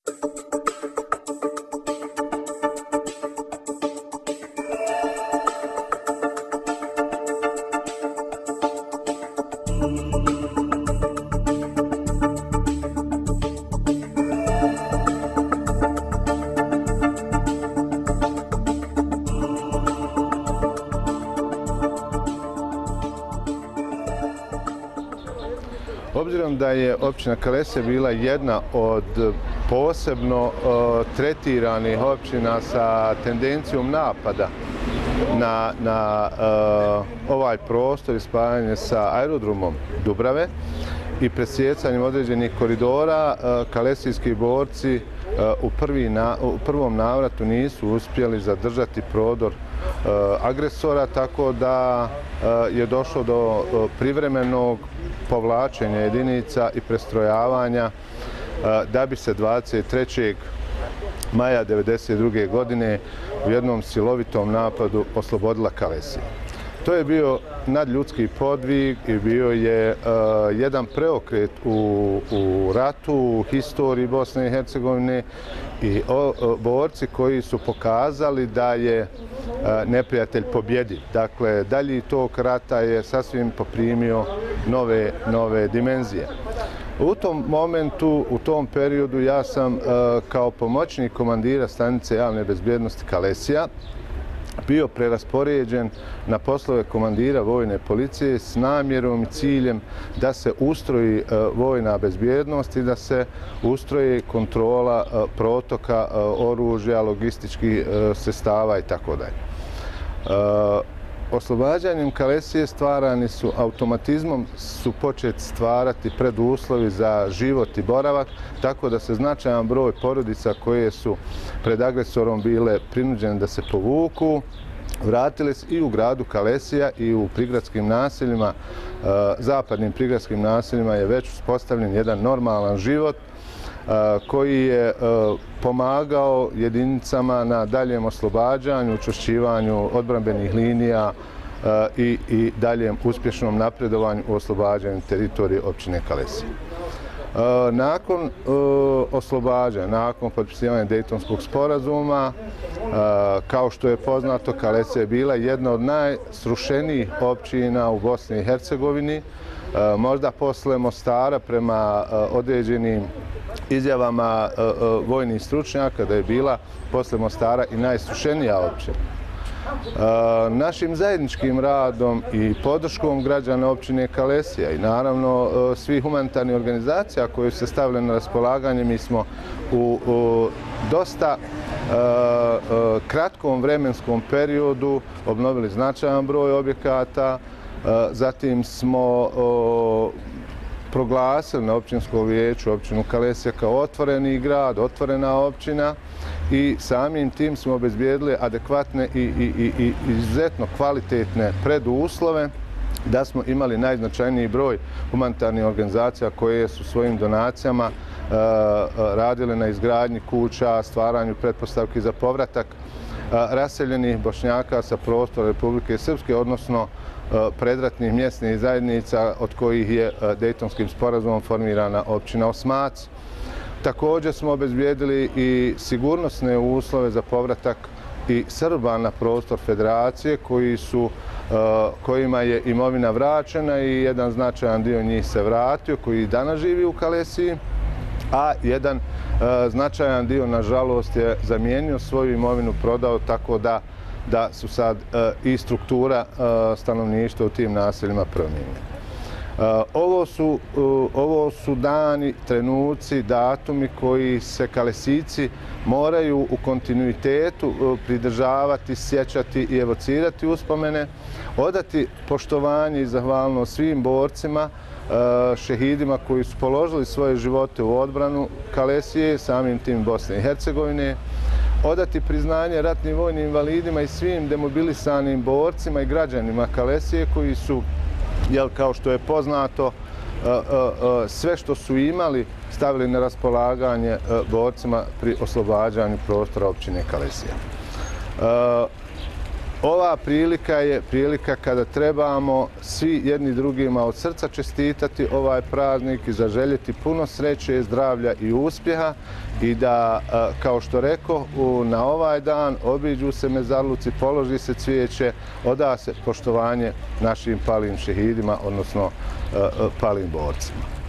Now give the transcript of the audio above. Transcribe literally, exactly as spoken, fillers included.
Obzirom da je općina Kalesija bila jedna od posebno tretiranih općina sa tendencijom napada na, na ovaj prostor i spajanje sa aerodromom Dubrave i presjecanjem određenih koridora, kalesijski borci u, prvi na, u prvom navratu nisu uspjeli zadržati prodor agresora, tako da je došlo do privremenog povlačenja jedinica i prestrojavanja da bi se dvadeset trećeg maja devedeset druge godine u jednom silovitom napadu oslobodila Kalesija. To je bio nadljudski podvig i bio je uh, jedan preokret u, u ratu, u historiji Bosne i Hercegovine i o, o, borci koji su pokazali da je uh, neprijatelj pobjediv. Dakle, dalji tok rata je sasvim poprimio nove, nove dimenzije. U tom momentu, u tom periodu, ja sam uh, kao pomoćnik komandira stanice javne bezbjednosti Kalesija bio preraspoređen na poslove komandira vojne policije s namjerom i ciljem da se ustroji vojna bezbjednost i da se ustroji kontrola protoka oružja, logističkih sredstava i tako dalje. Oslobađanjem Kalesije stvarani su automatizmom su početi stvarati preduslovi za život i boravak, tako da se značajan broj porodica koje su pred agresorom bile prinuđene da se povuku, vratili se i u gradu Kalesija i u prigradskim naseljima, zapadnim prigradskim naseljima je već uspostavljen jedan normalan život koji je pomagao jedinicama na daljem oslobađanju, učvršćivanju odbrambenih linija i, i daljem uspješnom napredovanju u oslobađanju teritorije općine Kalesija. Nakon oslobađanja, nakon potpisivanja Dejtonskog sporazuma, kao što je poznato, Kalesija je bila jedna od najsrušenijih općina u Bosni i Hercegovini, možda posle Mostara prema određenim izjavama vojnih stručnjaka da je bila posle Mostara i najsrušenija općina. Našim zajedničkim radom i podrškom građana općine Kalesija i naravno svih humanitarnih organizacija koje su se stavile na raspolaganje, mi smo u, u dosta uh, kratkom vremenskom periodu obnovili značajan broj objekata, uh, zatim smo uh, proglasili na općinskom vijeću općinu Kalesija kao otvoreni grad, otvorena općina i samim tim smo obezbijedili adekvatne i, i, i, i izuzetno kvalitetne preduslove da smo imali najznačajniji broj humanitarnih organizacija koje su svojim donacijama uh, radile na izgradnji kuća, stvaranju pretpostavki za povratak uh, raseljenih Bošnjaka sa prostora Republike Srpske, odnosno predratnih mjesnih zajednica od kojih je Dejtonskim sporazumom formirana općina Osmac. Također smo obezbijedili i sigurnosne uslove za povratak i Srba na prostor federacije koji su, kojima je imovina vraćena i jedan značajan dio njih se vratio, koji danas živi u Kalesiji, a jedan značajan dio, nažalost, je zamijenio svoju imovinu, prodao, tako da da su sad uh, i struktura uh, stanovništva u tim naseljima promijenjene. Uh, ovo, su, uh, ovo su dani, trenuci, datumi koji se Kalesijci moraju u kontinuitetu uh, pridržavati, sjećati i evocirati uspomene, odati poštovanje i zahvalnost svim borcima, uh, šehidima koji su položili svoje živote u odbranu Kalesije, samim tim Bosne i Hercegovine, odati priznanje ratnim vojnim invalidima i svim demobilisanim borcima i građanima Kalesije koji su, jel, kao što je poznato, sve što su imali stavili na raspolaganje borcima pri oslobađanju prostora općine Kalesija. Ova prilika je prilika kada trebamo svi jedni drugima od srca čestitati ovaj praznik i zaželjeti puno sreće, zdravlja i uspjeha i da, kao što reko, na ovaj dan obiđu se mezarluci, položi se cvijeće, oda se poštovanje našim palim šehidima, odnosno palim borcima.